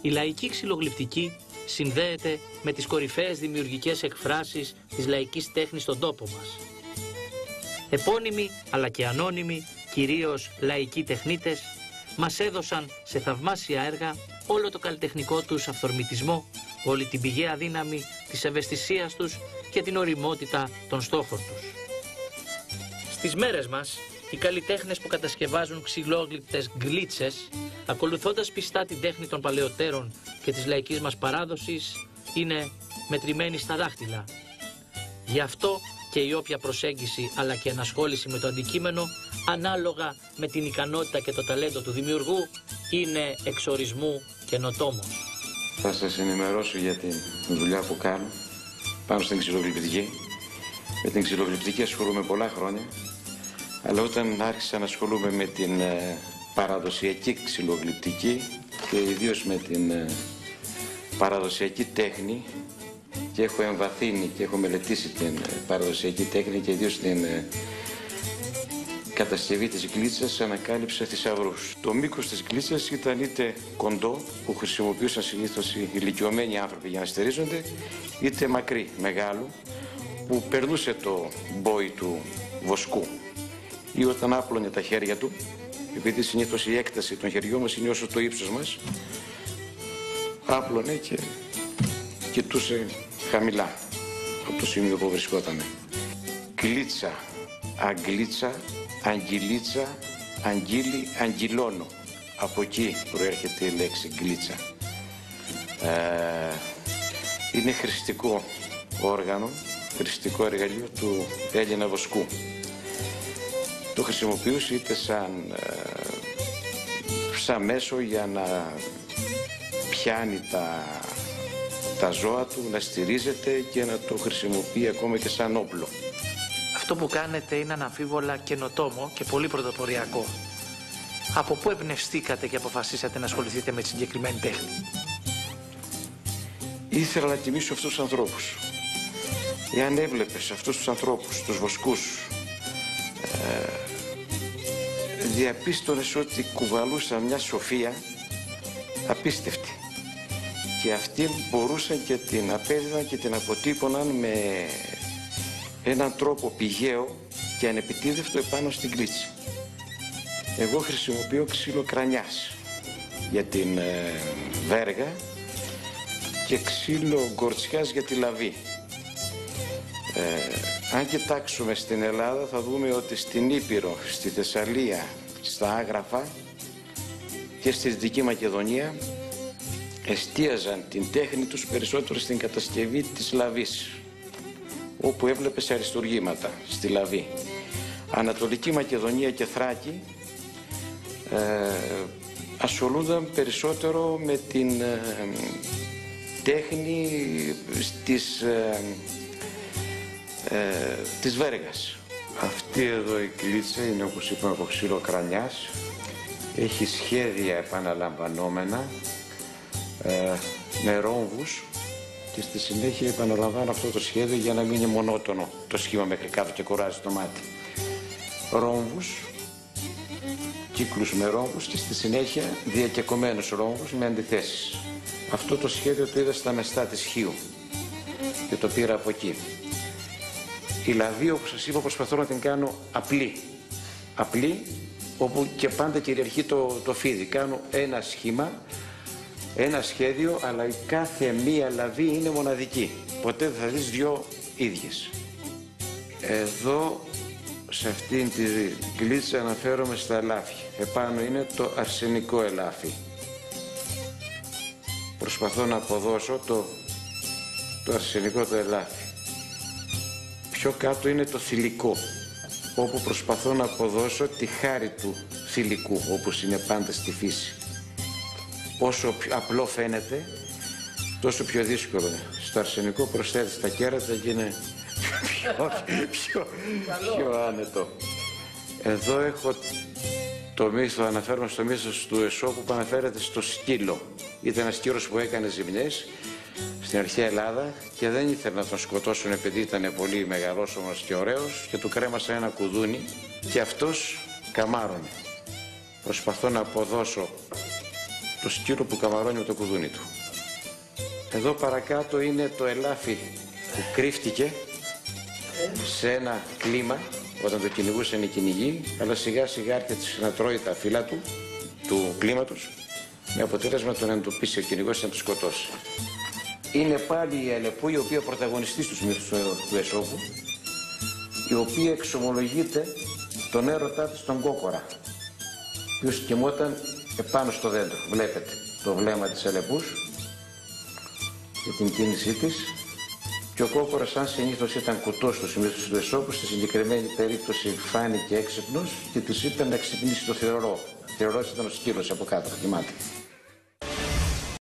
Η λαϊκή ξυλογλυπτική συνδέεται με τις κορυφαίες δημιουργικές εκφράσεις της λαϊκής τέχνης στον τόπο μας. Επώνυμοι αλλά και ανώνυμοι, κυρίως λαϊκοί τεχνίτες, μας έδωσαν σε θαυμάσια έργα όλο το καλλιτεχνικό τους αυθορμητισμό, όλη την πηγαία δύναμη της ευαισθησίας τους και την ωριμότητα των στόχων τους. Στις μέρες μας, οι καλλιτέχνες που κατασκευάζουν ξυλόγλυπτες γκλίτσες, ακολουθώντας πιστά την τέχνη των παλαιότερων και της λαϊκής μας παράδοσης, είναι μετρημένοι στα δάχτυλα. Γι' αυτό και η όποια προσέγγιση αλλά και ενασχόληση με το αντικείμενο, ανάλογα με την ικανότητα και το ταλέντο του δημιουργού, είναι εξορισμού καινοτόμος. Θα σας ενημερώσω για τη δουλειά που κάνω πάνω στην ξυλογλυπτική. Με την ξυλογλυπτική ασχολούμαι πολλά χρόνια, αλλά όταν άρχισα να ασχολούμαι με την παραδοσιακή ξυλογλυπτική και ιδίως με την παραδοσιακή τέχνη, και έχω εμβαθύνει και έχω μελετήσει την παραδοσιακή τέχνη και ιδίως την κατασκευή της γκλίτσας, ανακάλυψα θησαυρούς. Το μήκος της γκλίτσας ήταν είτε κοντό, που χρησιμοποιούσαν συνήθως οι ηλικιωμένοι άνθρωποι για να στερίζονται, είτε μακρύ, μεγάλο, που περνούσε το μπόι του βοσκού. Ή όταν άπλωνε τα χέρια του, επειδή συνήθως η έκταση των χεριών μας είναι όσο το ύψος μας, άπλωνε και κοιτούσε χαμηλά από το σημείο που βρισκότανε. Γκλίτσα, αγγλίτσα, αγγιλίτσα, αγγίλι, αγγιλώνω. Από εκεί προέρχεται η λέξη γκλίτσα. Είναι χρηστικό όργανο, χρηστικό εργαλείο του Έλληνα βοσκού. Το χρησιμοποιούσε είτε σαν μέσο για να πιάνει τα ζώα του, να στηρίζεται και να το χρησιμοποιεί ακόμα και σαν όπλο. Αυτό που κάνετε είναι αναμφίβολα καινοτόμο και πολύ πρωτοποριακό. Από πού εμπνευστήκατε και αποφασίσατε να ασχοληθείτε με τη συγκεκριμένη τέχνη? Ήθελα να τιμήσω αυτούς τους ανθρώπους. Εάν έβλεπες αυτούς τους ανθρώπους, τους βοσκούς, διαπίστωνες ότι κουβαλούσαν μια σοφία απίστευτη. Και αυτοί μπορούσαν και την απέδιδαν και την αποτύπωναν με έναν τρόπο πηγαίο και ανεπιτίδευτο επάνω στην γκλίτσα. Εγώ χρησιμοποιώ ξύλο κρανιάς για την βέργα και ξύλο γκορτσιάς για τη λαβή. Αν κοιτάξουμε στην Ελλάδα θα δούμε ότι στην Ήπειρο, στη Θεσσαλία, στα Άγραφα και στη Δυτική Μακεδονία εστίαζαν την τέχνη τους περισσότερο στην κατασκευή της λαβής, όπου έβλεπες αριστουργήματα στη λαβή. Ανατολική Μακεδονία και Θράκη ασχολούνταν περισσότερο με την τέχνη της βέργας. Αυτή εδώ η κλίτσα είναι, όπως είπαμε, από ξύλο κρανιάς. Έχει σχέδια επαναλαμβανόμενα με ρόμβους και στη συνέχεια επαναλαμβάνω αυτό το σχέδιο για να μην είναι μονότονο το σχήμα μέχρι κάτω και κουράζει το μάτι. Ρόμβους, κύκλους με ρόμβους και στη συνέχεια διακεκομένους ρόμβους με αντιθέσεις. Αυτό το σχέδιο το είδα στα μεστά της Χίου και το πήρα από εκεί. Η λαβή, όπως σας είπα, προσπαθώ να την κάνω απλή. Απλή, όπου και πάντα κυριαρχεί το φίδι. Κάνω ένα σχήμα, ένα σχέδιο, αλλά η κάθε μία λαβή είναι μοναδική. Ποτέ δεν θα δεις δυο ίδιες. Εδώ, σε αυτήν τη γκλίτσα, αναφέρομαι στα ελάφια. Επάνω είναι το αρσενικό ελάφι. Προσπαθώ να αποδώσω το αρσενικό το ελάφι. Πιο κάτω είναι το θηλυκό, όπου προσπαθώ να αποδώσω τη χάρη του θηλυκού, όπως είναι πάντα στη φύση. Όσο απλό φαίνεται, τόσο πιο δύσκολο. Στο αρσενικό προσθέτεις τα κέρατα και είναι πιο άνετο. Εδώ έχω το μύθο, αναφέρομαι στο μύθο του Εσώπου που αναφέρεται στο σκύλο. Ήταν ένας σκύλος που έκανε ζημιές στην αρχαία Ελλάδα και δεν ήθελε να τον σκοτώσουν επειδή ήταν πολύ μεγαλόσωμος και ωραίος και του κρέμασαν ένα κουδούνι και αυτός καμάρωνε. Προσπαθώ να αποδώσω το σκύλο που καμαρώνει με το κουδούνι του. Εδώ παρακάτω είναι το ελάφι που κρύφτηκε σε ένα κλίμα όταν το κυνηγούσαν οι κυνηγοί, αλλά σιγά σιγά άρχισε να τρώει τα φύλλα του κλίματος, με αποτέλεσμα τον εντοπίσει ο κυνηγός να τον σκοτώσει. Είναι πάλι η Αλεπού, η οποία πρωταγωνιστής του μύθους του Αισόπου, η οποία εξομολογείται τον έρωτά της τον Κόκορα, ο οποίος κοιμόταν επάνω στο δέντρο. Βλέπετε το βλέμμα της Αλεπούς και την κίνησή της. Και ο Κόκορας, αν συνήθως ήταν κουτός στους μύθους του Αισόπου, στη συγκεκριμένη περίπτωση φάνηκε έξυπνος και της είπε να ξυπνήσει το θηρορό. Ο θηρορός ήταν ο σκύλος από κάτω, θυμάται.